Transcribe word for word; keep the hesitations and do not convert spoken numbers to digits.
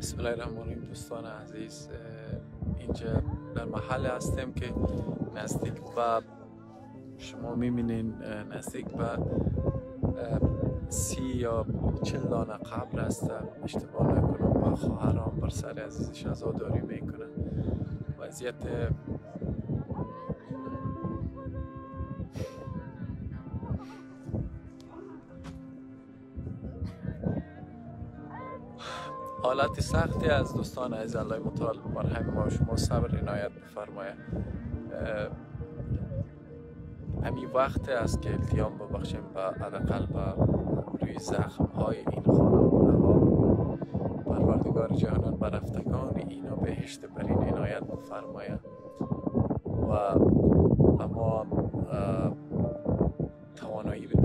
بسم الله الرحمن الرحیم. دوستان عزیز، اینجا در محل هستیم که نزدیک به شما میبینین نزدیک به سی یا چل دانه قبر است. اشتباه نکنم و خواهرام بر سر عزیزش عزاداری میکنن. وضعیت حالت سختی از دوستان عزیز. الله متعال بر همه ما شما صبر عنایت بفرماید. همین وقت است که التیام ببخشیم به حداقل به روی زخم های این خانواده ها. پروردگار جهانان بر رفتگان اینا بهشت برین عنایت بفرماید و اما توانایی